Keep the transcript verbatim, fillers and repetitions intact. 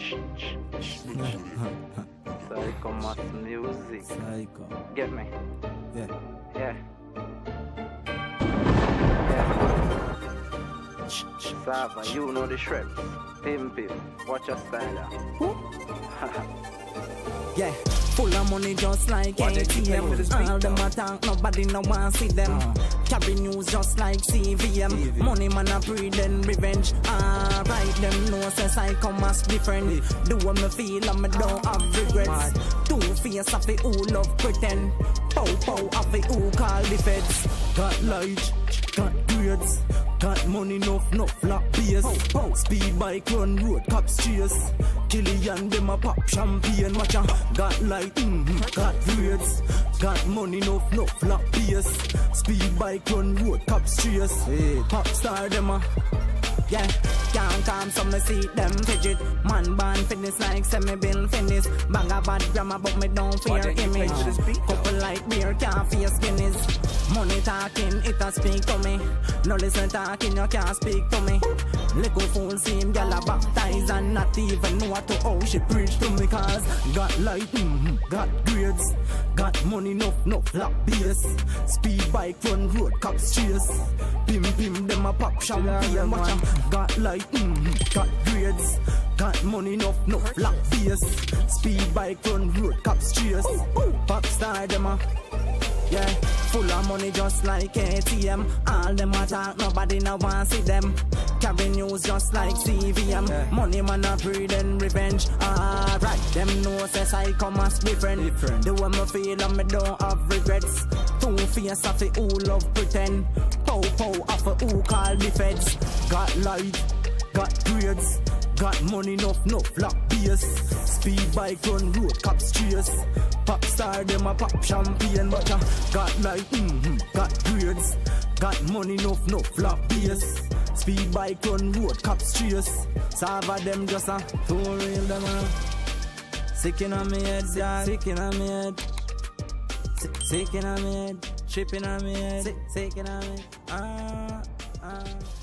Psycho Mass Music. Psycho. Get me? Yeah. Yeah. Yeah. Sava, you know the shreds. Pim pim. Watch your style. Yeah, full of money just like What A T M. All them a talk, nobody no want see them. Uh. Carry news just like C V M. C V. Money man a pre then revenge. Alright, them know say Psycho Mass different. Yeah. Do what me feel and me don't have regrets. Two face of it who love pretend. Pow pow of it who call the feds. Got light, got grades. Got money enough, enough lock base. Speed bike run road, cops chase. Killian them a pop champagne, watch a got light, mm-hmm, got grades. Got money enough, enough lock base. Speed bike run road, cops chase. Hey. Pop star them a yeah, can't calm so me see them fidget. Man born fitness like semi-bill finish. Bang a bad grammar but me don't fear image. Couple like beer can't face Guinness. Money talking, it a speak to me. No listen talking, you can't speak to me. Little fool seem gal a baptize and not even know what to how she preach to me. Cause got light, mm, got grades. Got money enough, enough lock base. Speed bike run road, cops chase. Pim pim them a pop champagne, watch em. Got light, mm, got grades. Got money enough, enough lock base. Speed bike run road, cops chase. Pop star them a yeah, full of money just like A T M. All them a talk, nobody no want see them. Carry news just like C V M. Yeah. Money man a breed and revenge. Alright, them know say Psycho Mass different. different. The way me feel and me don't have regrets. Two face of it who love pretend. Pow pow of it who call the feds. Got light, got grades. Got money enough, enough lock base. Speed bike run road, cops chase. Pop star them a pop champagne, but uh, got like, mm-hmm, got grades. Got money enough, enough lock base. Speed bike run road, cops chase. Sava them just a uh, too real them uh. Sick in on me head, yeah. Sick in on me head. Sick in on me head. Tripping on me head. Sick, sick in on me. Ah, ah.